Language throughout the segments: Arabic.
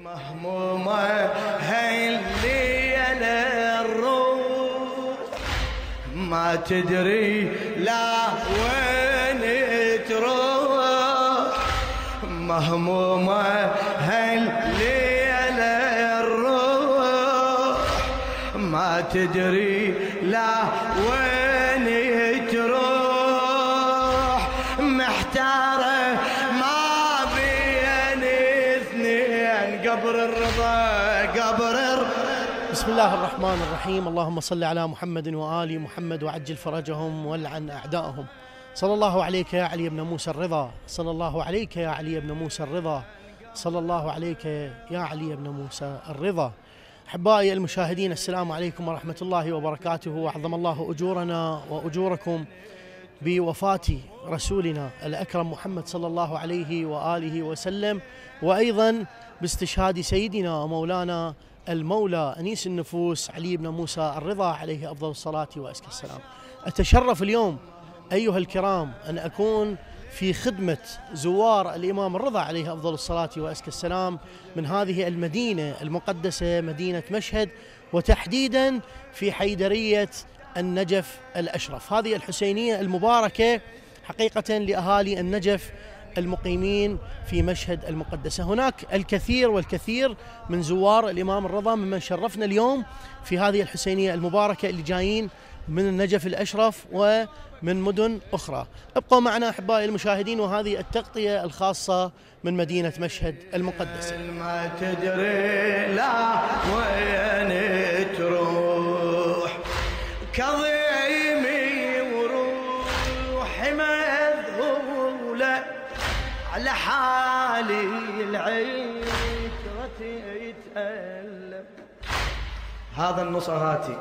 مهمومة هالليلة الروح ما تدري لا وين تروح، مهمومة هالليلة الروح ما تدري لا وين تروح، محتارة ما بين اثنين قبر الرضا قبر الرضا. بسم الله الرحمن الرحيم. اللهم صل على محمد وآل محمد وعجل فرجهم والعن أعدائهم. صلى الله عليك يا علي بن موسى الرضا، صلى الله عليك يا علي بن موسى الرضا، صلى الله عليك يا علي بن موسى الرضا. أحبائي المشاهدين، السلام عليكم ورحمة الله وبركاته، وأعظم الله أجورنا وأجوركم بوفاة رسولنا الأكرم محمد صلى الله عليه وآله وسلم، وأيضا باستشهاد سيدنا ومولانا المولى أنيس النفوس علي بن موسى الرضا عليه أفضل الصلاة وأزكى السلام. أتشرف اليوم أيها الكرام أن أكون في خدمة زوار الإمام الرضا عليه أفضل الصلاة وأزكى السلام من هذه المدينة المقدسة مدينة مشهد، وتحديدا في حيدرية النجف الأشرف، هذه الحسينية المباركة حقيقة لأهالي النجف المقيمين في مشهد المقدسة. هناك الكثير والكثير من زوار الإمام الرضا ممن شرفنا اليوم في هذه الحسينية المباركة اللي جايين من النجف الأشرف ومن مدن أخرى. ابقوا معنا أحبائي المشاهدين، وهذه التغطية الخاصة من مدينة مشهد المقدسة. ما تدري لا وين تروح، كظيمي وروحي مذهولة على حالي العترة يتألم. هذا النصراتي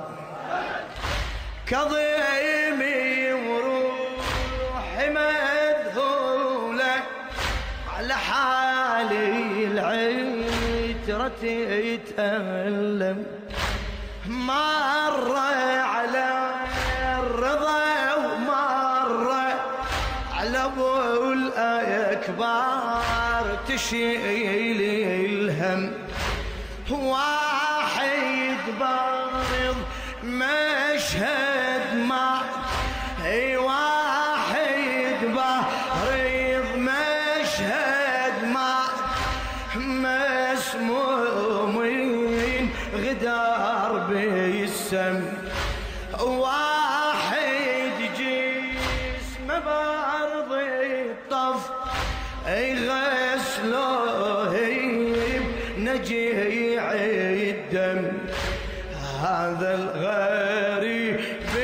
كظيمي وروحي مذهولة على حالي العترة يتألم، مر على الرضا ومر على ابو الاكبار تشيل الهم، واحد بارض مشهد ما اي واحد بارض مشهد ما مسمومين غدار بالسم، واحد جسمه بارض الطف يغسلوه نجيع الدم، هذا الغريب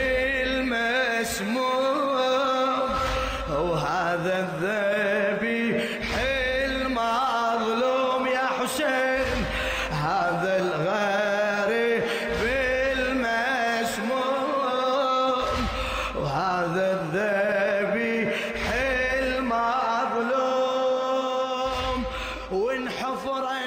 المسموم وهذا الذبيح المظلوم يا حسين، هذا الغريب المسموم وهذا الذبيح المظلوم، وانحفرا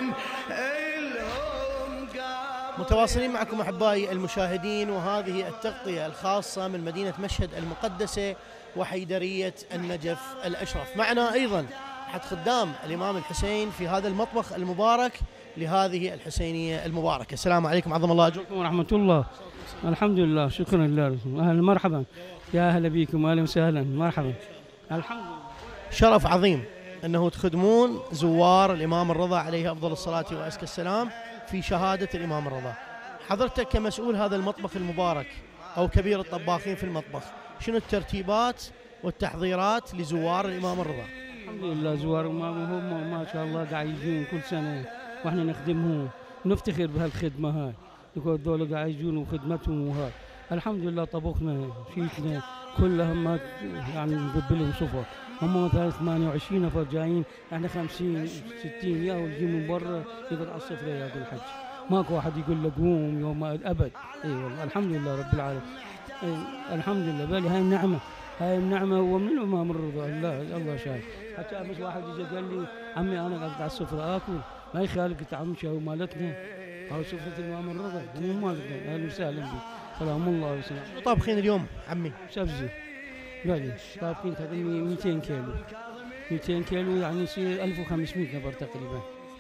الهم متواصلين معكم أحبائي المشاهدين، وهذه التغطية الخاصة من مدينة مشهد المقدسة وحيدرية النجف الأشرف. معنا أيضا أحد خدام الإمام الحسين في هذا المطبخ المبارك لهذه الحسينية المباركة. السلام عليكم، عظم الله أجركم ورحمة الله. الحمد لله، شكرا لله. أهلا مرحبا، يا أهلا بكم، أهلا وسهلا، مرحبا. الحمد لله، شرف عظيم أنه تخدمون زوار الإمام الرضا عليه أفضل الصلاة وأزكى السلام في شهادة الإمام الرضا. حضرتك كمسؤول هذا المطبخ المبارك أو كبير الطباخين في المطبخ، شنو الترتيبات والتحضيرات لزوار الإمام الرضا؟ الحمد لله، زوار هم ما شاء الله قاعد يجون كل سنة، واحنا نخدمهم ونفتخر بهالخدمة هاي، يقول دول قاعد يجون وخدمتهم وهاي. الحمد لله، طبخنا شيتنا كلها ما يعني نقبلهم صفر، هم مثلا 28 نفر جايين، احنا 50 60 يا ويجي من برا يقعد على السفرة يا ابو الحج، ماكو واحد يقول له قوم يوم ابد. اي والله الحمد لله رب العالمين. الحمد لله، بالي هاي النعمة، هاي النعمة هو من الإمام الرضا. الله شايف. حتى امس واحد اجى قال لي عمي انا قاعد على السفرة اكل، ما يخالك تعم شو مالتنا، هاي سفرة الإمام الرضا مو مالتنا. اهلا وسهلا بك، سلام الله وسلام. شو طابخين اليوم عمي؟ سبزي بالي طابخين تقريبا 200 كيلو، 200 كيلو يعني يصير 1500 نفر تقريبا.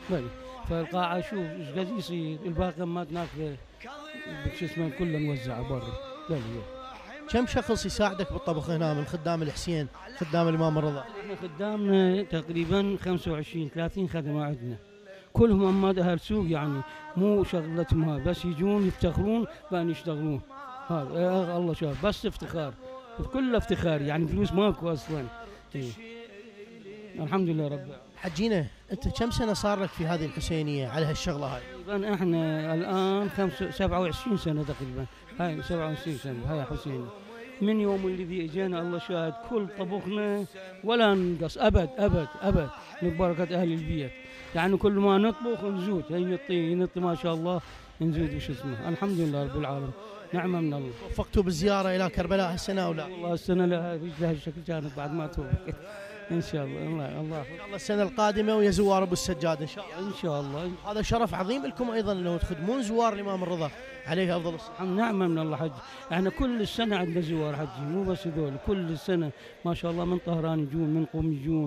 بلي. فالقاعة شوف ايش قاعد يصير، الباقي ما ناكله شو اسمه كله موزع برا. بلي. كم شخص يساعدك بالطبخ هنا من خدام الحسين، خدام الإمام الرضا؟ احنا خدامنا تقريبا 25 30 خدمة عندنا، كلهم أماد أهل سوق يعني، مو شغلتهم هاي، بس يجون يفتخرون بأن يشتغلون. هذا الله شاف، بس افتخار، كله افتخار يعني، فلوس ماكو أصلا. إيه. الحمد لله رب العالمين. حجينا أنت كم سنة صار لك في هذه الحسينية على هالشغلة هاي؟ تقريبا احنا الآن 27 سنة تقريبا، هاي 27 سنة هاي حسين. من يوم الذي اجينا الله شاهد، كل طبخنا ولا ننقص ابد ابد ابد، من بركه اهل البيت. يعني كل ما نطبخ نزود، هي نطي ما شاء الله نزود وش اسمه. الحمد لله رب العالمين، نعمه من الله. وفقتوا بالزيارة إلى كربلاء هالسنة أو لا؟ والله السنه لها بهذا الشكل كانت بعد ما توفقت. ان شاء الله الله إن شاء الله السنة القادمة ويا زوار أبو السجاد إن شاء الله. ان شاء الله. هذا شرف عظيم لكم أيضا أنه تخدمون زوار الإمام الرضا عليه أفضل الصلاة. نعمه من الله حج. احنا كل السنه عندنا زوار حجي، مو بس هذول، كل السنه ما شاء الله، من طهران يجون، من قم يجون،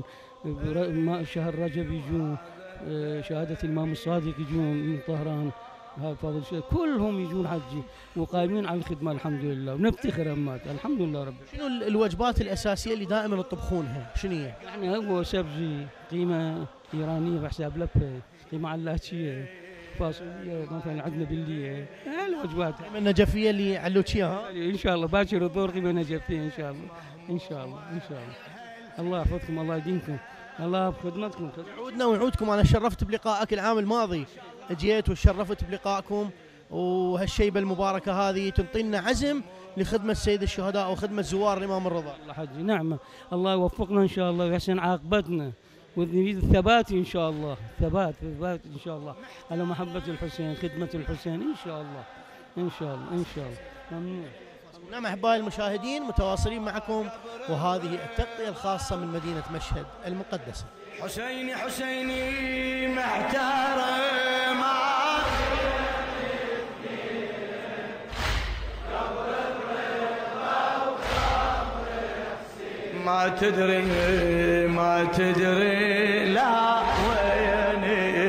شهر رجب يجون، شهاده الامام الصادق يجون من طهران، هاي فضل شيء، كلهم يجون حجي وقايمين على الخدمه الحمد لله، ونفتخر امات الحمد لله رب. شنو الوجبات الأساسية اللي دائما تطبخونها؟ شنو هي؟ يعني هو سبزي، قيمه ايرانيه بحساب لفه، قيمه علاتشيه، فاصوليا مثلا عندنا بالليه، الوجبات النجفية اللي علوتشيها ها؟ ان شاء الله باكر الظهر قيمه نجفيه ان شاء الله، ان شاء الله ان شاء الله. الله يحفظكم، الله يديمكم، الله بخدمتكم. وعودنا وعودكم. أنا شرفت بلقائك العام الماضي، جيت وشرفت بلقائكم، وهالشيبة المباركة هذه تنطينا عزم لخدمة سيد الشهداء وخدمة زوار الإمام الرضا. الله حجي نعمه، الله يوفقنا ان شاء الله ويحسن عاقبتنا، ونريد الثبات ان شاء الله، ثبات ان شاء الله على محبه الحسين، خدمه الحسين ان شاء الله ان شاء الله ان شاء الله. ممنون. نعم أحبائي المشاهدين، متواصلين معكم وهذه التغطية الخاصة من مدينة مشهد المقدسة. حسيني حسيني محتار ما تدري ما تدري لا وين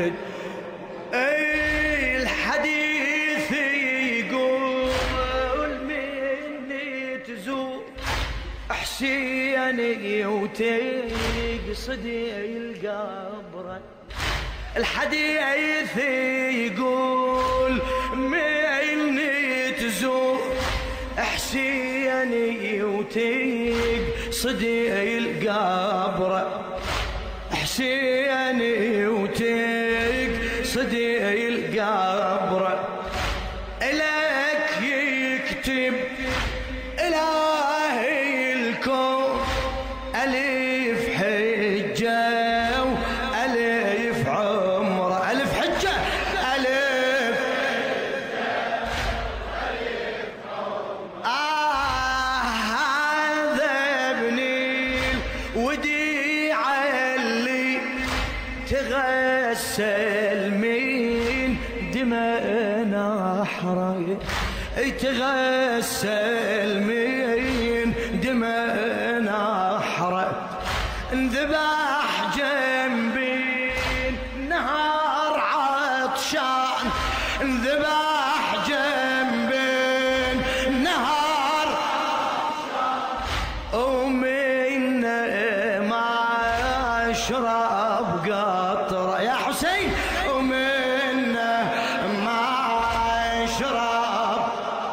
اي الحديث يقول مني تزور حسيني وتقصد القبر. الحديث يقول مني تزور حسيني وتقصد القبر. حسيني وتقصد القبر. إلك يكتب إلهي الكون ألف حجة وألف عمره. ألف حجة ألف هذا ابني الوديعة اللي تغسل من دماء نحره. تغسل من دماء نحره. انذبح جنبي نهار عطشان. انذبح جنبي نهار ومن ما اشرب قطره يا حسين. ومن ما اشرب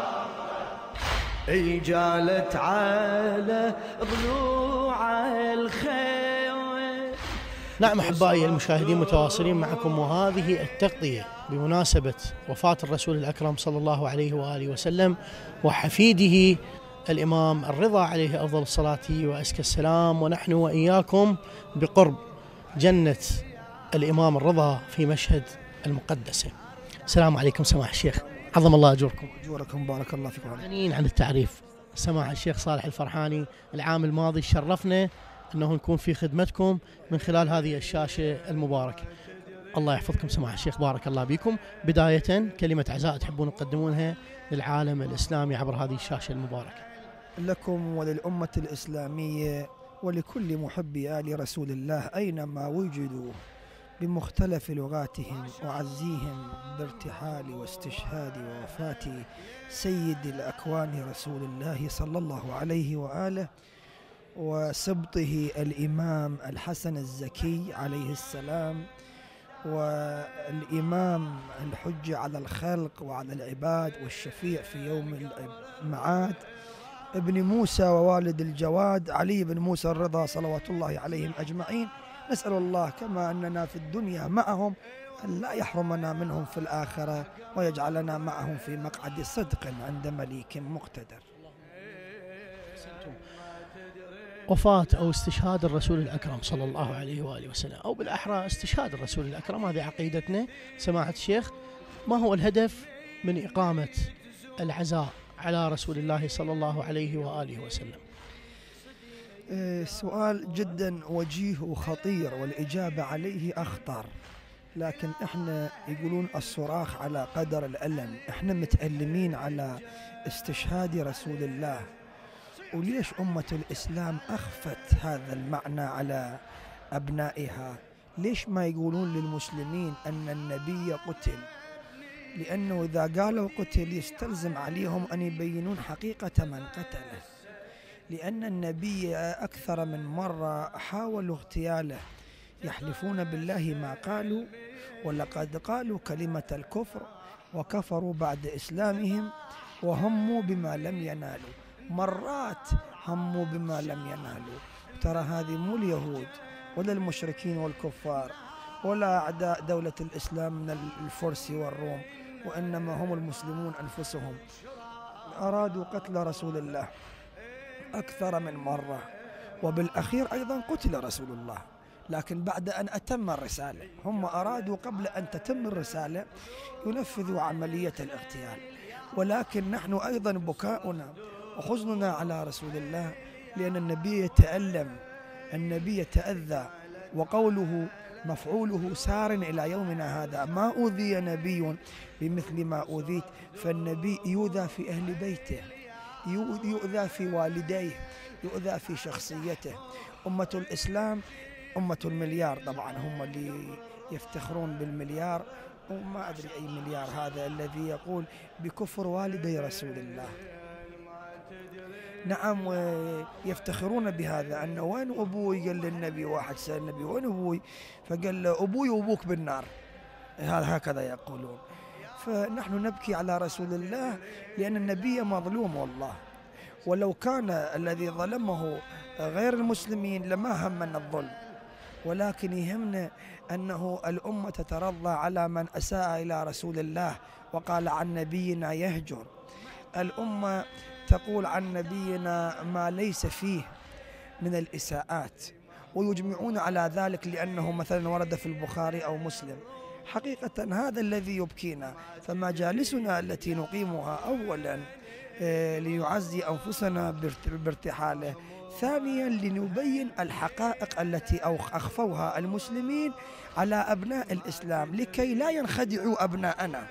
جالت على ضلوع الخيل. نعم أحبائي المشاهدين، متواصلين معكم وهذه التغطية بمناسبة وفاة الرسول الأكرم صلى الله عليه وآله وسلم وحفيده الإمام الرضا عليه أفضل الصلاة وأزكى السلام، ونحن وإياكم بقرب جنة الإمام الرضا في مشهد المقدسة. السلام عليكم سماحة الشيخ، عظم الله أجوركم. أجوركم بارك الله فيكم. غنيين عن التعريف. سماحة الشيخ صالح الفرحاني، العام الماضي شرفنا أنه نكون في خدمتكم من خلال هذه الشاشة المباركة. الله يحفظكم سماحة الشيخ، بارك الله بكم. بداية كلمة عزاء تحبون تقدمونها للعالم الإسلامي عبر هذه الشاشة المباركة. لكم وللأمة الإسلامية ولكل محبي آل رسول الله أينما وجدوا، بمختلف لغاتهم، أعزيهم بارتحال واستشهاد ووفاة سيد الأكوان رسول الله صلى الله عليه وآله وسبطه الإمام الحسن الزكي عليه السلام، والإمام الحجة على الخلق وعلى العباد والشفيع في يوم المعاد، ابن موسى ووالد الجواد علي بن موسى الرضا صلوات الله عليهم أجمعين. نسأل الله كما أننا في الدنيا معهم أن لا يحرمنا منهم في الآخرة، ويجعلنا معهم في مقعد صدق عند مليك مقتدر. وفاة أو استشهاد الرسول الأكرم صلى الله عليه وآله وسلم، أو بالأحرى استشهاد الرسول الأكرم، هذه عقيدتنا سماحة الشيخ. ما هو الهدف من إقامة العزاء على رسول الله صلى الله عليه وآله وسلم؟ سؤال جدا وجيه وخطير، والإجابة عليه أخطر، لكن إحنا يقولون الصراخ على قدر الألم. إحنا متألمين على استشهاد رسول الله، وليش أمة الإسلام أخفت هذا المعنى على أبنائها؟ ليش ما يقولون للمسلمين أن النبي قتل؟ لأنه إذا قالوا قتل يستلزم عليهم أن يبينون حقيقة من قتله، لأن النبي أكثر من مرة حاولوا اغتياله، يحلفون بالله ما قالوا، ولقد قالوا كلمة الكفر وكفروا بعد إسلامهم وهموا بما لم ينالوا. مرات هموا بما لم ينالوا. ترى هذه مو اليهود ولا المشركين والكفار ولا أعداء دولة الإسلام من الفرس والروم، وإنما هم المسلمون أنفسهم أرادوا قتل رسول الله أكثر من مرة، وبالأخير أيضا قتل رسول الله، لكن بعد أن أتم الرسالة. هم أرادوا قبل أن تتم الرسالة ينفذوا عملية الاغتيال، ولكن نحن أيضا بكاؤنا وحزننا على رسول الله، لأن النبي يتألم، النبي يتأذى، وقوله مفعوله سار إلى يومنا هذا. ما أوذي نبي بمثل ما أوذيت، فالنبي يؤذى في أهل بيته، يؤذى في والديه، يؤذى في شخصيته. أمة الإسلام أمة المليار، طبعا هم اللي يفتخرون بالمليار، وما أدري أي مليار هذا الذي يقول بكفر والدي رسول الله. نعم، يفتخرون بهذا، أنه وين أبوي؟ قال للنبي، واحد سأل النبي وين أبوي؟ فقال له أبوي وأبوك بالنار، هكذا يقولون. فنحن نبكي على رسول الله لأن النبي مظلوم والله، ولو كان الذي ظلمه غير المسلمين لما همنا الظلم، ولكن يهمنا أنه الأمة تترضى على من أساء إلى رسول الله، وقال عن نبينا يهجر. الأمة تقول عن نبينا ما ليس فيه من الإساءات، ويجمعون على ذلك لأنه مثلا ورد في البخاري أو مسلم. حقيقة هذا الذي يبكينا، فمجالسنا التي نقيمها أولا ليعزي أنفسنا بارتحاله، ثانيا لنبين الحقائق التي أخفوها المسلمين على أبناء الإسلام لكي لا ينخدعوا أبناءنا،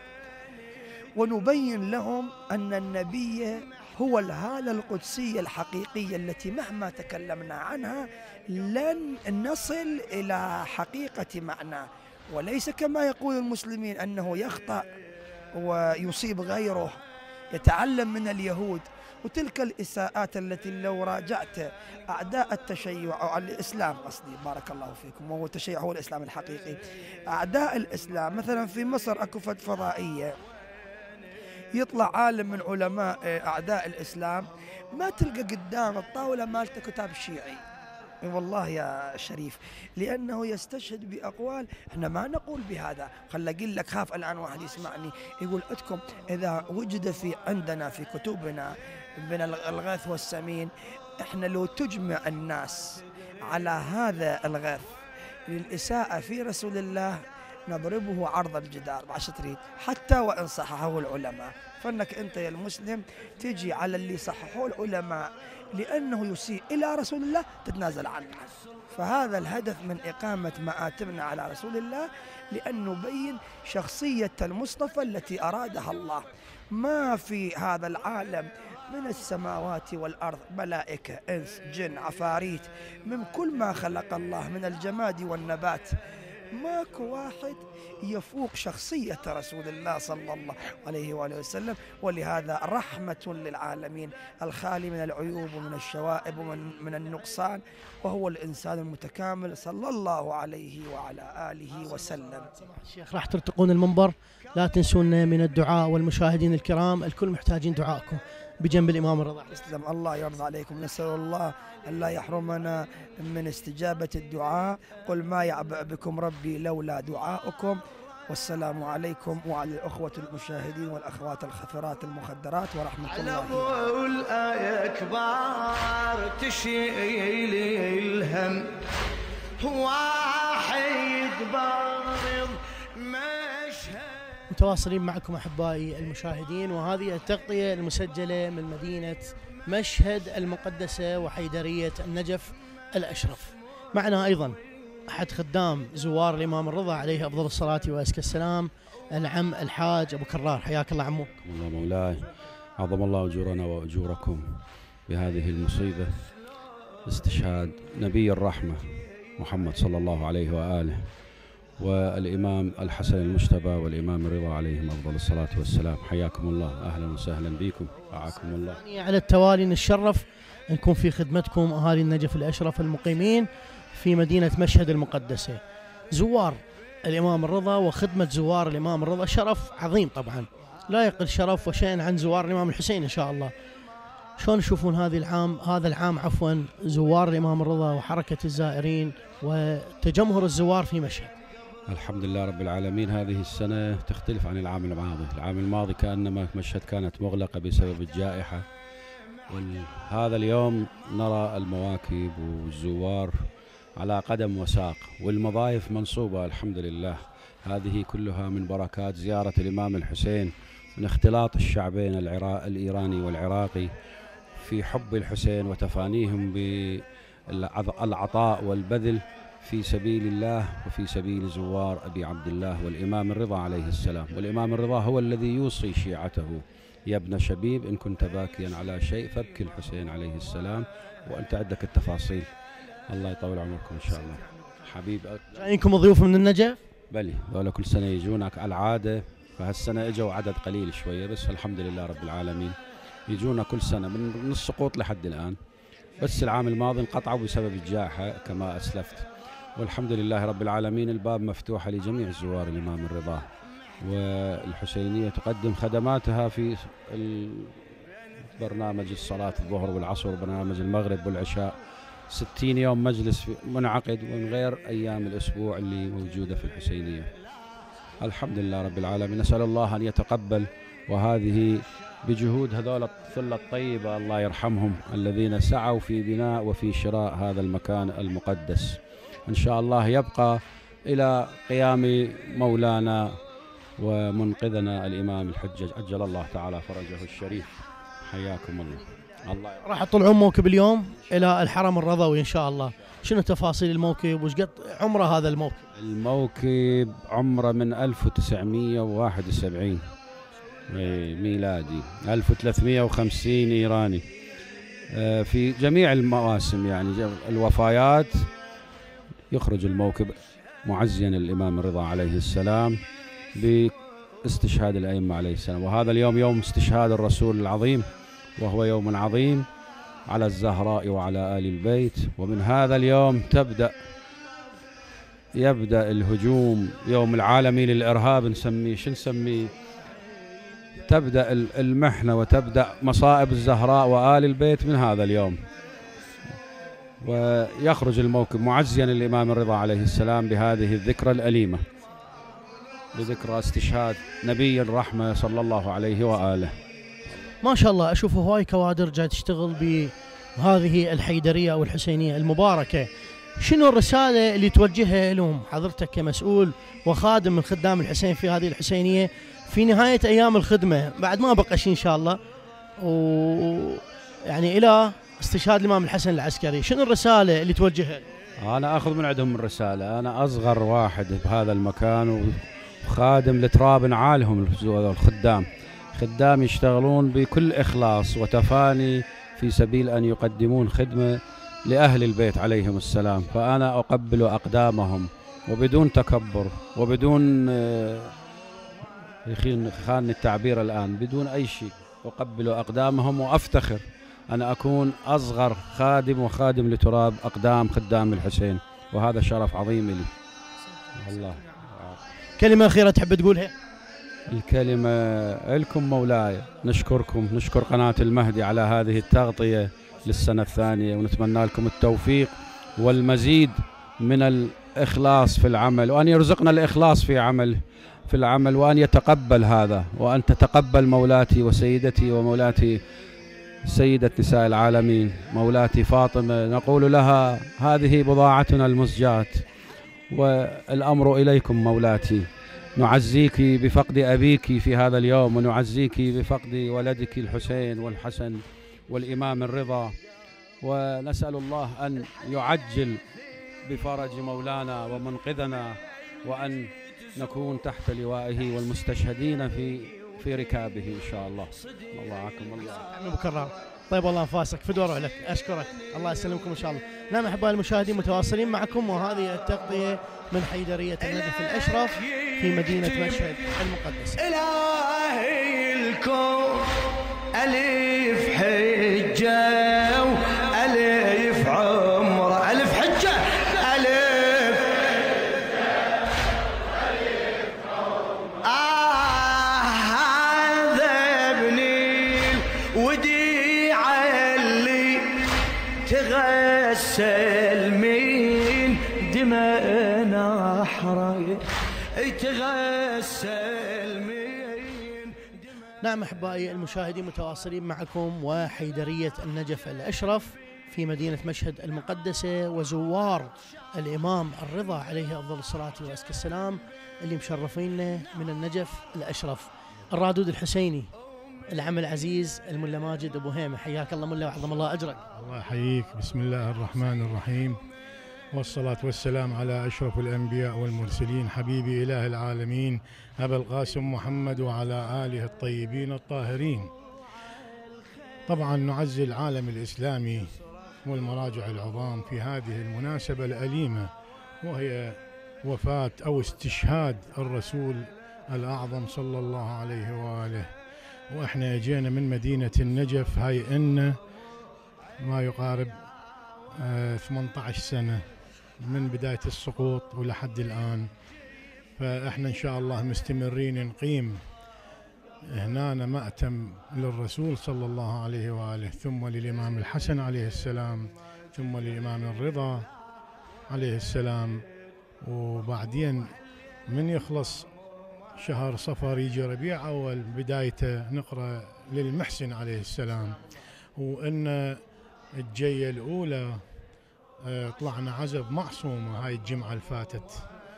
ونبين لهم أن النبي هو الهالة القدسية الحقيقية التي مهما تكلمنا عنها لن نصل إلى حقيقة معناه، وليس كما يقول المسلمين أنه يخطأ ويصيب غيره، يتعلم من اليهود وتلك الإساءات التي لو راجعت أعداء التشيع أو الإسلام، قصدي بارك الله فيكم، وهو التشيع هو الإسلام الحقيقي. أعداء الإسلام مثلا في مصر أكو فضائية، يطلع عالم من علماء أعداء الإسلام ما تلقى قدام الطاولة مالته كتاب شيعي، والله يا شريف، لأنه يستشهد بأقوال احنا ما نقول بهذا. خل أقول لك، خاف الآن واحد يسمعني يقول أتكم إذا وجد في عندنا في كتبنا من الغث والسمين، احنا لو تجمع الناس على هذا الغث للإساءة في رسول الله نضربه عرض الجدار، ما تريد حتى وإن صححه العلماء. فإنك أنت يا المسلم تجي على اللي صححوه العلماء لأنه يسيء إلى رسول الله تتنازل عنه. فهذا الهدف من إقامة مآتمنا على رسول الله، لأن نبين شخصية المصطفى التي أرادها الله. ما في هذا العالم من السماوات والأرض ملائكة، إنس، جن، عفاريت، من كل ما خلق الله من الجماد والنبات، ماكو واحد يفوق شخصية رسول الله صلى الله عليه وآله وسلم، ولهذا رحمة للعالمين، الخالي من العيوب ومن الشوائب ومن النقصان، وهو الإنسان المتكامل صلى الله عليه وعلى آله وسلم. الشيخ راح ترتقون المنبر، لا تنسونا من الدعاء، والمشاهدين الكرام الكل محتاجين دعائكم بجنب الإمام الرضا. تسلم، الله يرضى عليكم. نسأل الله أن لا يحرمنا من استجابة الدعاء. قل ما يعبأ بكم ربي لولا دعاؤكم. والسلام عليكم وعلى الأخوة المشاهدين والأخوات الخثرات المخدرات ورحمة الله. على الآية كبار تشيل الهم، واحد بارض مشهد. متواصلين معكم أحبائي المشاهدين، وهذه التغطية المسجلة من مدينة مشهد المقدسة وحيدرية النجف الأشرف. معنا أيضا أحد خدام زوار الإمام الرضا عليه أفضل الصلاة وأزكى السلام، العم الحاج أبو كرار. حياك الله عمو. الله مولاي، عظم الله أجورنا وأجوركم بهذه المصيبة، استشهاد نبي الرحمة محمد صلى الله عليه وآله والإمام الحسن المجتبى والإمام الرضا عليهم أفضل الصلاة والسلام. حياكم الله، أهلا وسهلا بكم، رعاكم الله. على التوالي نتشرف نكون في خدمتكم أهالي النجف الأشرف المقيمين في مدينة مشهد المقدسة. زوار الإمام الرضا وخدمة زوار الإمام الرضا شرف عظيم طبعا، لا يقل شرف وشأن عن زوار الإمام الحسين إن شاء الله. شلون تشوفون هذا العام زوار الإمام الرضا وحركة الزائرين وتجمهر الزوار في مشهد؟ الحمد لله رب العالمين، هذه السنة تختلف عن العام الماضي. العام الماضي كأنما مشهد كانت مغلقة بسبب الجائحة، وهذا اليوم نرى المواكب والزوار على قدم وساق، والمضايف منصوبة الحمد لله. هذه كلها من بركات زيارة الإمام الحسين، من اختلاط الشعبين الإيراني والعراقي في حب الحسين وتفانيهم بالعطاء والبذل في سبيل الله وفي سبيل زوار أبي عبد الله والإمام الرضا عليه السلام. والإمام الرضا هو الذي يوصي شيعته: يا ابن شبيب إن كنت باكيا على شيء فابكي الحسين عليه السلام. وأنت عندك التفاصيل، الله يطول عمركم إن شاء الله. حبيب جايينكم ضيوف من النجف؟ بلي، ولا كل سنة يجونك على العادة، فهالسنة اجوا عدد قليل شوية بس الحمد لله رب العالمين. يجونا كل سنة من السقوط لحد الآن، بس العام الماضي انقطعوا بسبب الجائحة كما أسلفت. والحمد لله رب العالمين الباب مفتوحة لجميع زوار الإمام الرضا، والحسينية تقدم خدماتها في برنامج الصلاة الظهر والعصر وبرنامج المغرب والعشاء، 60 يوم مجلس منعقد ومن غير أيام الأسبوع اللي موجودة في الحسينية. الحمد لله رب العالمين، نسأل الله أن يتقبل، وهذه بجهود هذول الثلة الطيبة الله يرحمهم الذين سعوا في بناء وفي شراء هذا المكان المقدس. إن شاء الله يبقى إلى قيام مولانا ومنقذنا الإمام الحجة عجل الله تعالى فرجه الشريف. حياكم الله. راح تطلعون موكب اليوم إلى الحرم الرضوي إن شاء الله. شنو تفاصيل الموكب وش قد عمره هذا الموكب؟ الموكب عمره من 1971 ميلادي، 1350 إيراني. في جميع المواسم يعني الوفايات يخرج الموكب معزيا الإمام الرضا عليه السلام باستشهاد الأئمة عليه السلام. وهذا اليوم يوم استشهاد الرسول العظيم، وهو يوم عظيم على الزهراء وعلى آل البيت. ومن هذا اليوم يبدأ الهجوم، يوم العالمي للإرهاب نسميه، شو نسميه؟ تبدأ المحنة وتبدأ مصائب الزهراء وآل البيت من هذا اليوم. ويخرج الموكب معزيا الإمام الرضا عليه السلام بهذه الذكرى الأليمة، بذكرى استشهاد نبي الرحمة صلى الله عليه وآله. ما شاء الله، أشوف هواي كوادر جاي تشتغل بهذه الحيدرية أو الحسينية المباركة. شنو الرسالة اللي توجهها لهم حضرتك كمسؤول وخادم من خدام الحسين في هذه الحسينية في نهاية أيام الخدمة، بعد ما بقى شيء إن شاء الله، ويعني إلى استشهاد الإمام الحسن العسكري؟ شنو الرسالة اللي توجهها؟ أنا أخذ من عندهم الرسالة. أنا أصغر واحد بهذا المكان وخادم لتراب عالهم الخدام، خدام يشتغلون بكل إخلاص وتفاني في سبيل أن يقدمون خدمة لأهل البيت عليهم السلام. فأنا أقبل أقدامهم وبدون تكبر وبدون خانني التعبير الآن، بدون أي شيء أقبل أقدامهم وأفتخر أن أكون أصغر خادم وخادم لتراب أقدام خدام الحسين، وهذا شرف عظيم لي. الله. كلمة أخيرة تحب تقولها؟ الكلمة لكم مولاي، نشكركم، نشكر قناة المهدي على هذه التغطية للسنة الثانية، ونتمنى لكم التوفيق والمزيد من الإخلاص في العمل، وأن يرزقنا الإخلاص في العمل وأن يتقبل هذا، وأن تتقبل مولاتي وسيدتي ومولاتي سيدة نساء العالمين مولاتي فاطمة. نقول لها هذه بضاعتنا المزجاة، والأمر إليكم مولاتي. نعزيك بفقد أبيك في هذا اليوم، ونعزيك بفقد ولدك الحسين والحسن والإمام الرضا، ونسأل الله أن يعجل بفرج مولانا ومنقذنا، وأن نكون تحت لوائه والمستشهدين في ركابه إن شاء الله. الله الله. عم بكرار طيب والله انفاسك فدوى اروح لك، اشكرك، الله يسلمكم ان شاء الله. نعم احبائي المشاهدين متواصلين معكم، وهذه التغطيه من حيدريه النجف الاشرف في مدينه مشهد المقدسه. الهي الكون الف حجه والف عمره، الف حجه الف هذا ابني وديعه اللي تغسل من دماءنا حرايق تغسل من. نعم احبائي المشاهدين متواصلين معكم، وحيدريه النجف الاشرف في مدينه مشهد المقدسه، وزوار الامام الرضا عليه افضل الصلاه وازكى السلام اللي مشرفيننا من النجف الاشرف. الرادود الحسيني العم العزيز الملا ماجد ابو هيمه، حياك الله ملا وعظم الله اجرك. الله يحييك. بسم الله الرحمن الرحيم، والصلاة والسلام على أشرف الأنبياء والمرسلين، حبيبي إله العالمين أبا القاسم محمد وعلى آله الطيبين الطاهرين. طبعا نعزي العالم الإسلامي والمراجع العظام في هذه المناسبة الأليمة، وهي وفاة أو استشهاد الرسول الأعظم صلى الله عليه وآله. وإحنا جينا من مدينة النجف، هاي إن ما يقارب 18 سنة من بداية السقوط ولحد الآن. فإحنا إن شاء الله مستمرين نقيم هنا مأتم للرسول صلى الله عليه وآله، ثم للإمام الحسن عليه السلام، ثم للإمام الرضا عليه السلام، وبعدين من يخلص شهر صفر يجي ربيع أول بدايته نقرأ للمحسن عليه السلام. وإن الجية الأولى طلعنا عزب معصومة هاي الجمعة الفاتت،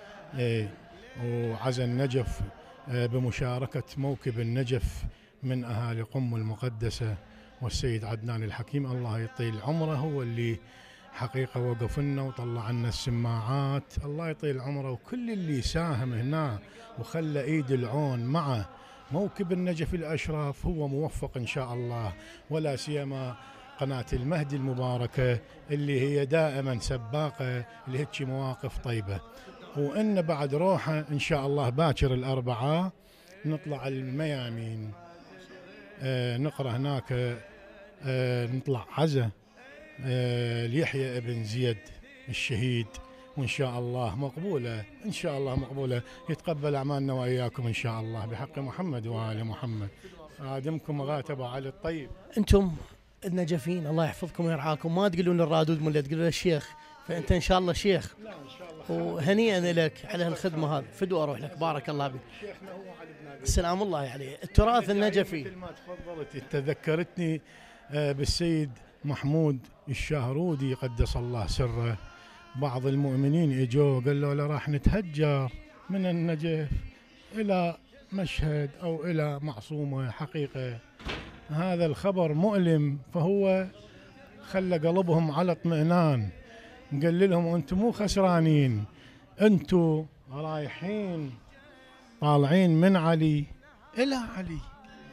وعزا النجف بمشاركة موكب النجف من أهالي قم المقدسة والسيد عدنان الحكيم الله يطيل عمره، هو اللي حقيقة وقف لنا وطلع لنا السماعات، الله يطيل عمره. وكل اللي ساهم هنا وخلى ايد العون مع موكب النجف الأشرف هو موفق إن شاء الله، ولا سيما قناة المهدي المباركة اللي هي دائما سباقة لهيك مواقف طيبة. وإن بعد روحه إن شاء الله باكر الأربعاء نطلع الميامين، نقرأ هناك، نطلع عزا ليحيى ابن زيد الشهيد، وإن شاء الله مقبولة، إن شاء الله مقبولة، يتقبل أعمالنا وإياكم إن شاء الله بحق محمد وآل محمد. خادمكم غاتب علي الطيب. انتم النجفين الله يحفظكم ويرعاكم، ما تقولون الرادود ملا، تقولون الشيخ، فانت ان شاء الله شيخ. لا ان شاء الله. وهنيئا لك على هالخدمه هذه، فدوى اروح لك، بارك الله بك. شيخنا هو علي بن ابي السلام الله عليه. التراث النجفي مثل ما تفضلت تذكرتني بالسيد محمود الشاهرودي قدس الله سره. بعض المؤمنين اجوا قالوا له راح نتهجر من النجف الى مشهد او الى معصومه. حقيقه هذا الخبر مؤلم، فهو خلى قلبهم على اطمئنان. قال لهم انتم مو خسرانين، انتم رايحين طالعين من علي الى علي،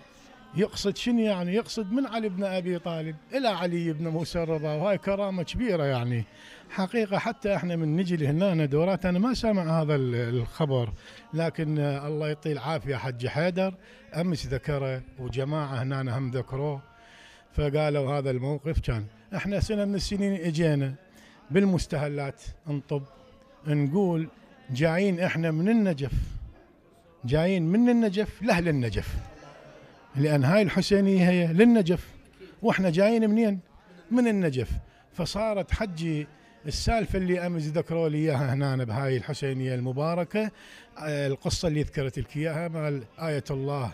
يقصد شنو يعني؟ يقصد من علي بن أبي طالب إلى علي بن موسى الرضا، وهاي كرامة كبيرة يعني حقيقة. حتى احنا من نجي لهنا دورات أنا ما سامع هذا الخبر، لكن الله يعطيه العافية حج حيدر أمس ذكره وجماعة هنا هم ذكروه، فقالوا هذا الموقف كان. احنا سنة من السنين اجينا بالمستهلات نطب نقول جايين احنا من النجف، جايين من النجف لأهل النجف، لأن هاي الحسينية هي للنجف واحنا جايين منين؟ من النجف. فصارت حجي السالفة اللي أمس ذكروا لي إياها هنا بهاي الحسينية المباركة، القصة اللي ذكرت لك إياها مال آية الله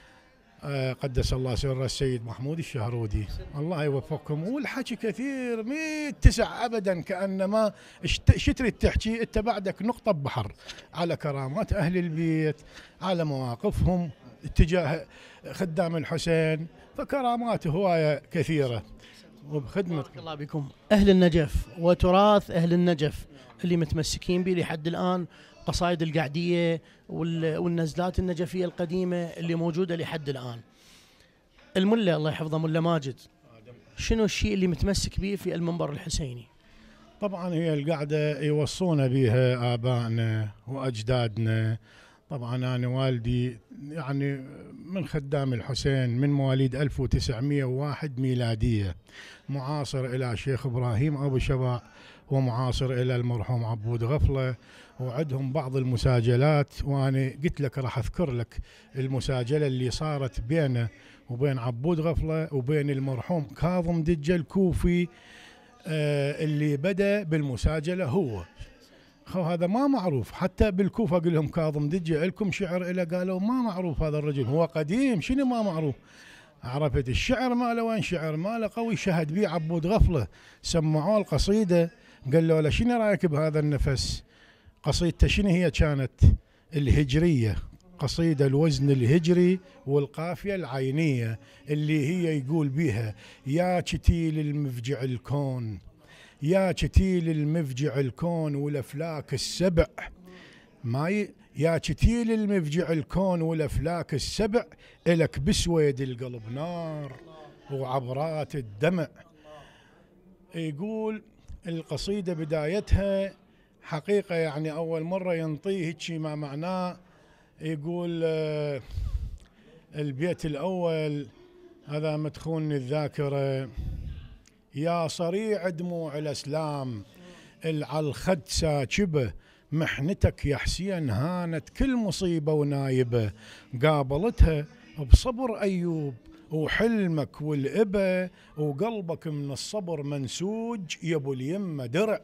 قدس الله سره السيد محمود الشهرودي، الله يوفقكم. والحكي كثير ما يتسع ابدا، كانما شتري تحكي انت بعدك نقطه بحر على كرامات اهل البيت، على مواقفهم اتجاه خدام الحسين، فكرامات هوايه كثيره وبخدمتكم. الله بكم. اهل النجف وتراث اهل النجف اللي متمسكين به لحد الان، قصائد القعدية والنزلات النجفية القديمة اللي موجودة لحد الآن. الملا الله يحفظه ملا ماجد، شنو الشيء اللي متمسك به في المنبر الحسيني؟ طبعا هي القعدة يوصونا بها آبائنا وأجدادنا. طبعا أنا والدي يعني من خدام الحسين، من مواليد 1901 ميلادية، معاصر إلى شيخ إبراهيم أبو شبع، ومعاصر إلى المرحوم عبود غفلة، وعندهم بعض المساجلات. وأنا قلت لك راح أذكر لك المساجلة اللي صارت بينه وبين عبود غفلة وبين المرحوم كاظم دجة الكوفي، اللي بدأ بالمساجلة هو. هذا ما معروف حتى بالكوفة، قل لهم كاظم دجة لكم شعر إلى، قالوا ما معروف هذا الرجل، هو قديم شنو ما معروف. عرفت الشعر ماله وين؟ شعر ماله قوي، شهد بيه عبود غفلة، سمعوه القصيدة قال له شنو رايك بهذا النفس؟ قصيدته شنو هي كانت؟ الهجرية، قصيدة الوزن الهجري والقافية العينية، اللي هي يقول بها يا كتيل المفجع الكون، يا كتيل المفجع الكون والافلاك السبع، يا كتيل المفجع الكون والافلاك السبع، الك بسويد القلب نار وعبرات الدمع. يقول القصيدة بدايتها حقيقة يعني أول مرة ينطيه هيك ما معناه. يقول البيت الأول هذا مدخون الذاكرة: يا صريع دموع الأسلام على الخد ساكبة، محنتك يا حسين هانت كل مصيبة ونايبة، قابلتها بصبر أيوب وحلمك والإبة، وقلبك من الصبر منسوج يا ابو اليمة درع،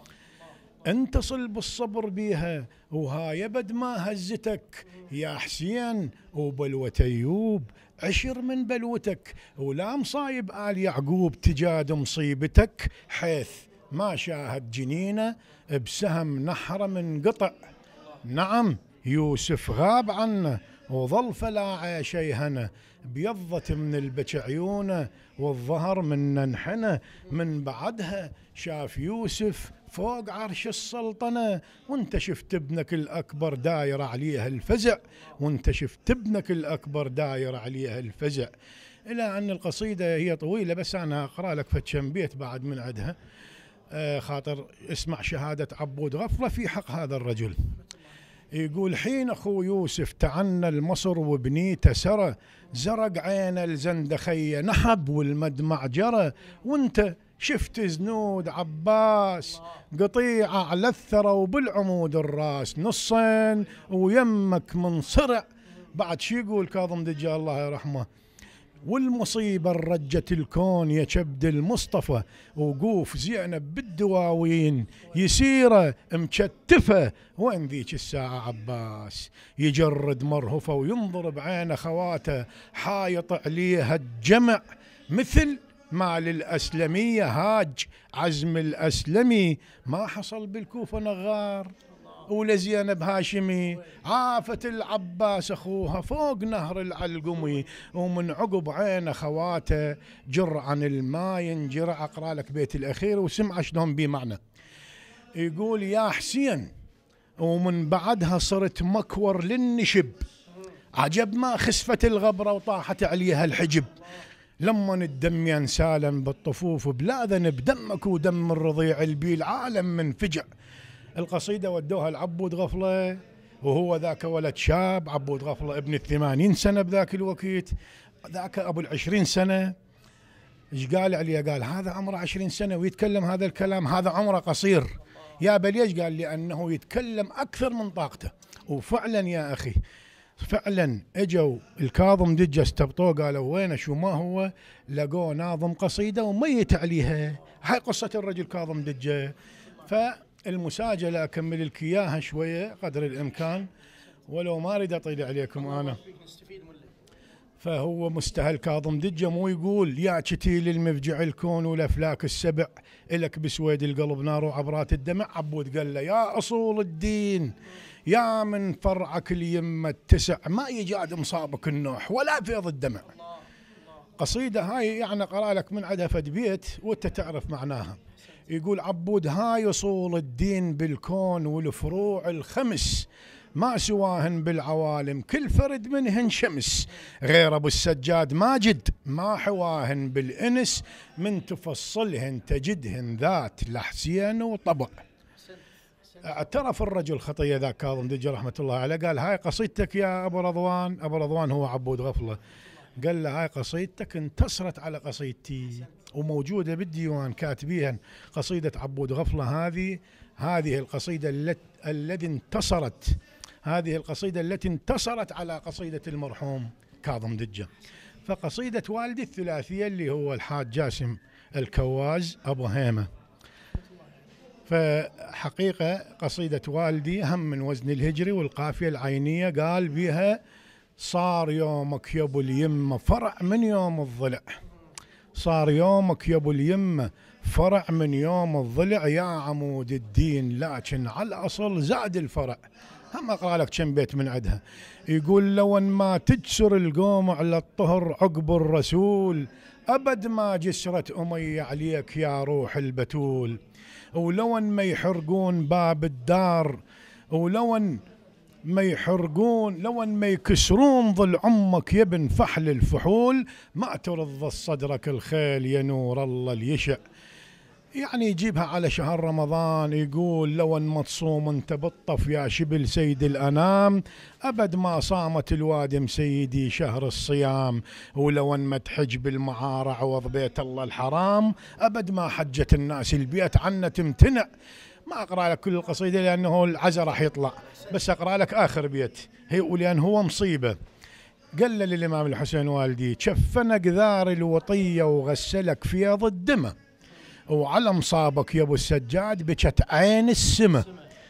انتصل بالصبر بيها وهاي ابد ما هزتك يا حسين، وبلوة ايوب عشر من بلوتك، ولا مصايب آل يعقوب تجاد مصيبتك، حيث ما شاهد جنينه بسهم نحر من قطع. نعم يوسف غاب عنه وظل فلا شيهنه، بيضت من البكى عيونه والظهر من ننحنه، من بعدها شاف يوسف فوق عرش السلطنة، وانت شفت ابنك الأكبر داير عليها الفزع، وانت شفت ابنك الأكبر داير عليها الفزع. إلى أن القصيدة هي طويلة، بس أنا أقرأ لك فتشن بيت بعد من عدها خاطر اسمع شهادة عبود غفلة في حق هذا الرجل. يقول: حين أخو يوسف تعنى المصر وبنيته سرى، زرق عين الزندخية نحب والمدمع جرى، وانت شفت زنود عباس قطيعة على الثرى، وبالعمود الراس نصين ويمك منصرع. بعد شي يقول كاظم دجال الله يرحمه: والمصيبة رجت الكون يا كبد المصطفى، وقوف زينب بالدواوين يسيرة مكتفة، وين ذيك الساعة عباس يجرد مرهفة وينظر بعين خواته، حايط عليها الجمع مثل ما للأسلمية هاج عزم الأسلمي، ما حصل بالكوفة نغار ولا زينب هاشمي، عافت العباس أخوها فوق نهر العلقمي، ومن عقب عين خواته جر عن الماء ينجرع. أقرأ لك بيت الأخير وسمع شلون بيه معنى. يقول: يا حسين ومن بعدها صرت مكور للنشب، عجب ما خسفت الغبرة وطاحت عليها الحجب، لما الدم ينسالم بالطفوف بلا ذنب، دمك ودم الرضيع البيل عالم من فجع. القصيدة ودوها العبود غفلة، وهو ذاك ولد شاب، عبود غفلة ابن 80 سنة بذاك الوقت، ذاك أبو 20 سنة. ايش قال عليه؟ قال هذا عمره 20 سنة ويتكلم هذا الكلام، هذا عمره قصير. يا ليش؟ قال لأنه يتكلم أكثر من طاقته. وفعلا يا أخي فعلا اجوا الكاظم دجة استبطوه، قالوا وينه شو ما هو، لقوه ناظم قصيدة وميت عليها. هاي قصة الرجل كاظم دجة. فالمساجلة أكمل لك إياها شوية قدر الإمكان، ولو ما أريد أطيل عليكم أنا. فهو مستهل كاظم دجة، مو يقول يا كتيل المفجع الكون والأفلاك السبع، إلك بسويد القلب نار وعبرات الدمع. عبود قال له يا أصول الدين، يا من فرعك اليمة التسع، ما يجاد مصابك النوح ولا فيض الدمع. قصيدة هاي يعني قرأ لك من عدها فد بيت وانت تعرف معناها. يقول عبود هاي أصول الدين بالكون والفروع الخمس، ما سواهن بالعوالم كل فرد منهن شمس، غير أبو السجاد ماجد ما حواهن بالإنس، من تفصلهن تجدهن ذات لحسين وطبع. اعترف الرجل خطية ذاك كاظم دجة رحمة الله عليه، قال هاي قصيدتك يا أبو رضوان. أبو رضوان هو عبود غفلة. قال له هاي قصيدتك انتصرت على قصيدتي، وموجودة بالديوان كاتبيها قصيدة عبود غفلة. هذه القصيدة التي انتصرت، هذه القصيدة التي انتصرت على قصيدة المرحوم كاظم دجة. فقصيدة والدي الثلاثية اللي هو الحاج جاسم الكواز أبو هيمة. فحقيقة قصيدة والدي هم من وزن الهجري، والقافية العينية قال بها صار يومك يا ابو اليمة فرع من يوم الضلع، صار يومك يا ابو اليمة فرع من يوم الضلع، يا عمود الدين لكن على الأصل زاد الفرع. هم أقرأ لك كم بيت من عدها. يقول لو ان ما تجسر القوم على الطهر عقب الرسول، أبد ما جسرت أمي عليك يا روح البتول، ولو ان ما يحرقون باب الدار، ولو ان ما يحرقون، لو ان ما يكسرون ظل عمك يا ابن فحل الفحول، ما ترضى صدرك الخيل يا نور الله اليشع. يعني يجيبها على شهر رمضان، يقول لو ان ما تصوم انت بالطف يا شبل سيد الانام، ابد ما صامت الوادم سيدي شهر الصيام، ولو ان ما تحج بالمعارة عوض بيت الله الحرام، ابد ما حجت الناس البيت عنا تمتنع. ما اقرا لك كل القصيده لانه العزا راح يطلع، بس اقرا لك اخر بيت هي، ولان هو مصيبه. قال للامام الحسين والدي شفنا قذار الوطيه وغسلك فيض الدمه، وعلى مصابك يا ابو السجاد بكت عين السمه،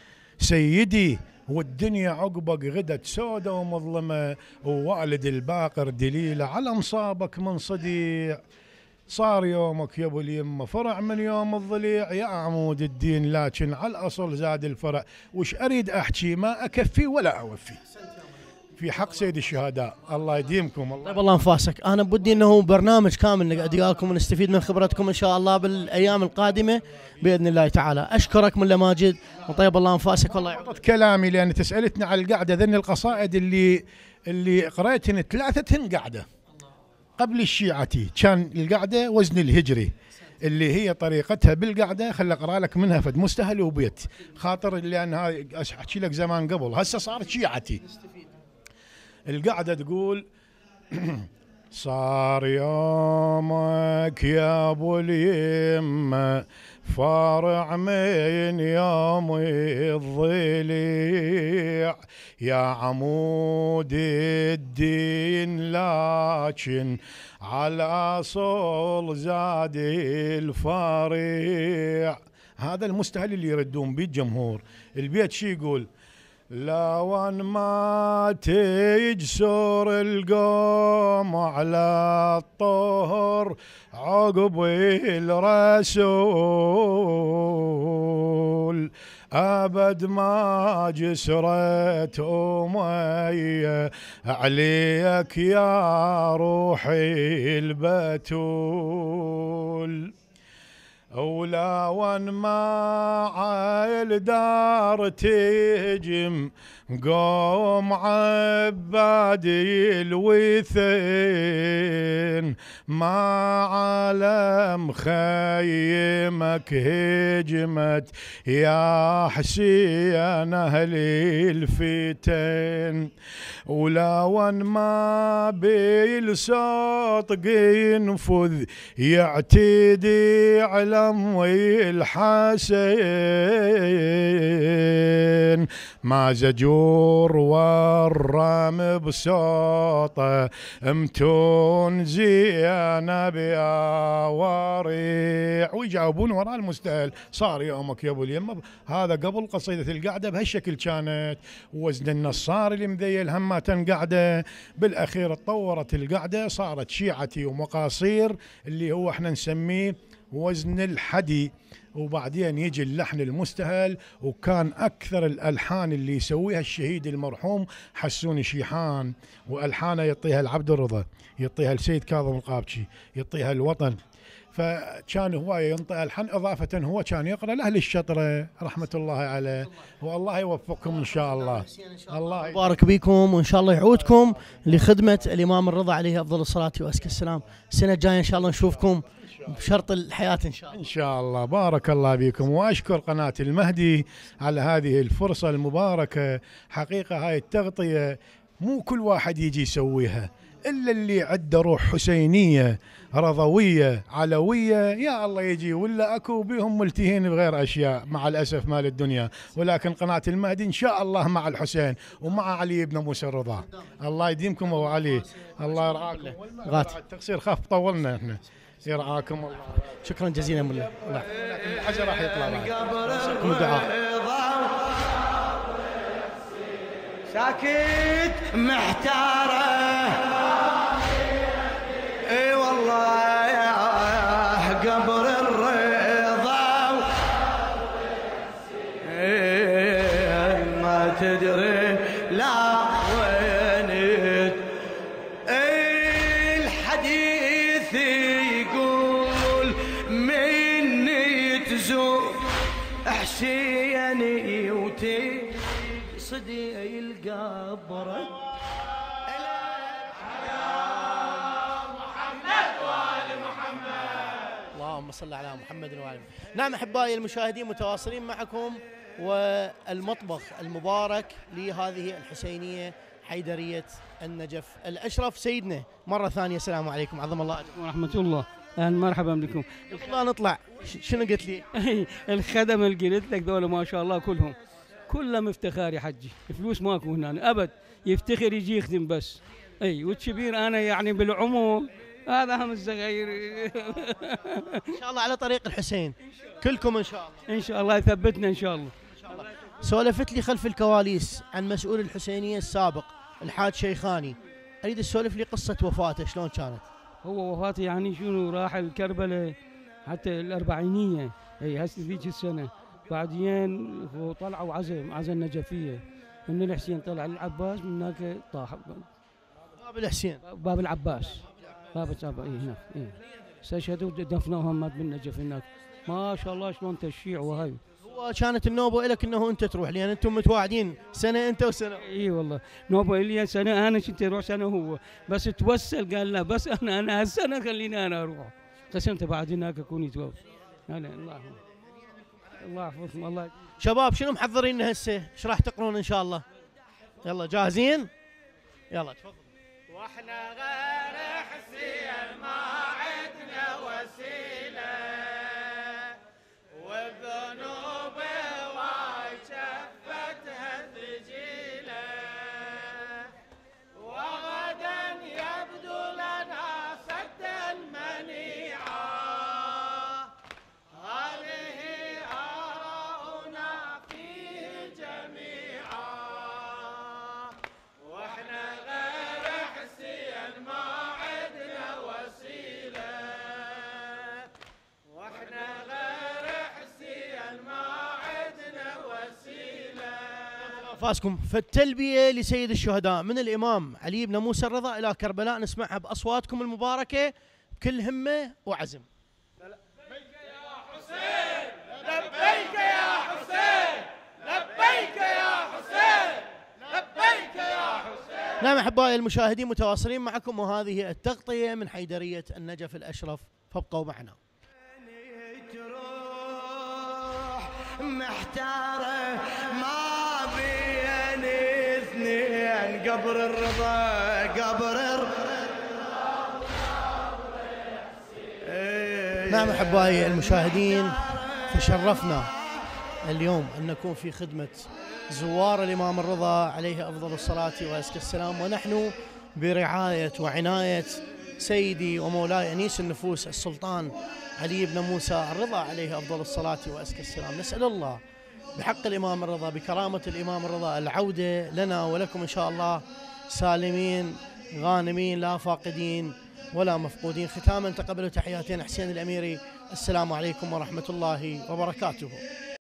سيدي والدنيا عقبك غدت سودة ومظلمه، ووالد الباقر دليله على مصابك من صديع، صار يومك يا ابو اليمه فرع من يوم الضليع، يا عمود الدين لكن على الاصل زاد الفرع. وش اريد احكي ما اكفي ولا اوفي في حق سيد الشهداء. الله يديمكم. الله طيب الله انفاسك. انا بدي انه برنامج كامل نقعد وياكم ونستفيد من خبرتكم ان شاء الله بالايام القادمه باذن الله تعالى. اشكرك ملا ماجد وطيب الله انفاسك. والله يعطيك كلامي لان تسالتني على القعده. ذن القصائد اللي قريتهن ثلاثتهن قعده قبل الشيعتي، كان القعده وزن الهجري اللي هي طريقتها بالقعده. خل اقرا لك منها فد مستهل وبيت خاطر، لان هاي احكي لك زمان قبل هسه صارت شيعتي. القعدة تقول صار يومك يا ابو اليمة فارع من يوم الضليع، يا عمود الدين لكن على اصل زاد الفريع. هذا المستهل اللي يردون بيه الجمهور. البيت شي يقول لو ان ما تجسر القوم على الطهر عقب الرسول، ابد ما جسرت امي عليك يا روحي البتول. ولا وان ما الدار تجم قوم عبادي الوثين ما على مخيمك هجمت يا حسين اهل الفتن ولا وان ما بالصوت ينفذ يعتدي على امي الحسين ما زجور والرم بصوته امتون زينب يا وريع ويجاوبون وراء المستهل صار يومك يا ابو اليمه. هذا قبل قصيده القعده بهالشكل كانت وزن النصار اللي مذيل همه قعده. بالاخير تطورت القعده صارت شيعتي ومقاصير اللي هو احنا نسميه وزن الحدي وبعدين يجي اللحن المستهل. وكان أكثر الألحان اللي يسويها الشهيد المرحوم حسون شيحان وألحانه يعطيها العبد الرضا يعطيها السيد كاظم القابشي يعطيها الوطن. فكان هواية ينطي ألحان إضافة هو كان يقرأ لأهل الشطرة رحمة الله عليه والله يوفقكم إن شاء الله. الله يبارك بكم وإن شاء الله يعودكم لخدمة الإمام الرضا عليه أفضل الصلاة وأزكى السلام. السنة الجاية إن شاء الله نشوفكم بشرط الحياة إن شاء الله. إن شاء الله. بارك الله بكم وأشكر قناة المهدي على هذه الفرصة المباركة. حقيقة هاي التغطية مو كل واحد يجي يسويها إلا اللي عنده روح حسينية رضوية علوية يا الله يجي ولا أكو بهم ملتهين بغير أشياء مع الأسف مال الدنيا. ولكن قناة المهدي إن شاء الله مع الحسين ومع علي بن موسى الرضا. الله يديمكم أبو علي الله يرعاكم. التقصير خاف طولنا إحنا يرعاكم الله. شكرا جزيلا مولانا. الحجر راح يطلع بعد دعاء ساكت محتاره اي والله يا قبر الرضا ما تدري لا وين الحديث يقول مني تزور احشيني وتي صدي القبر اللهم صل على محمد وآله. نعم أحبائي المشاهدين متواصلين معكم والمطبخ المبارك لهذه الحسينية حيدرية النجف الأشرف. سيدنا مرة ثانية السلام عليكم عظم الله أجركم ورحمة الله. أهلا مرحبا بكم. الله نطلع شنو قلت لي؟ الخدم اللي قلت لك ذولا ما شاء الله كلهم افتخار يا حجي. فلوس ماكو هنا أبد يفتخر يجي يخدم بس. أي والكبير أنا يعني بالعموم هذا هم الصغير. ان شاء الله على طريق الحسين كلكم ان شاء الله. ان شاء الله يثبتنا ان شاء الله. سولفت لي خلف الكواليس عن مسؤول الحسينيه السابق الحاج شيخاني. اريد تسولف لي قصه وفاته شلون كانت؟ هو وفاته يعني شنو راح الكربلاء حتى الاربعينيه اي هسه ذيك السنه. بعدين هو طلعوا عزا النجفيه من الحسين طلع العباس من هناك طاح باب الحسين باب العباس باب هناك استشهدوا دفنوهم مات بالنجف هناك. ما شاء الله شلون تشييع وهاي. هو كانت النوبه لك انه انت تروح لان انتم متواعدين سنه انت وسنه. اي والله نوبه لي سنه انا كنت اروح سنه هو بس توسل قال لا بس انا هالسنه خليني انا اروح. قسمت بعد هناك اكون يتوفى. الله يحفظكم الله. شباب شنو محضرين هسه؟ ايش راح تقرون ان شاء الله؟ يلا جاهزين؟ يلا تفضل. واحنا غير حسين ما عندنا وسيله والذنوب وايد شفتها ثقيله وغدا يبدو لنا سد المنيعه هذه آراؤنا فيه جميعا واحنا غير حسين ما عندنا وسيله واحنا غير حسين ما عندنا وسيله. فاسكم فالتلبيه لسيد الشهداء من الامام علي بن موسى الرضا الى كربلاء نسمعها باصواتكم المباركه بكل همه وعزم. يا حسين لبيك يا حسين لبيك يا حسين لبيك يا حسين. نعم أحبائي المشاهدين متواصلين معكم وهذه التغطية من حيدرية النجف الأشرف فابقوا معنا. محتارة ما بين اثنين قبر الرضا قبر نعم أحبائي المشاهدين تشرفنا اليوم أن نكون في خدمة زوار الإمام الرضا عليه أفضل الصلاة وأزكى السلام، ونحن برعاية وعناية سيدي ومولاي أنيس النفوس السلطان علي بن موسى الرضا عليه أفضل الصلاة وأزكى السلام. نسأل الله بحق الإمام الرضا بكرامة الإمام الرضا العودة لنا ولكم إن شاء الله سالمين غانمين لا فاقدين ولا مفقودين. ختاما تقبلوا تحياتين حسين الأميري، السلام عليكم ورحمة الله وبركاته.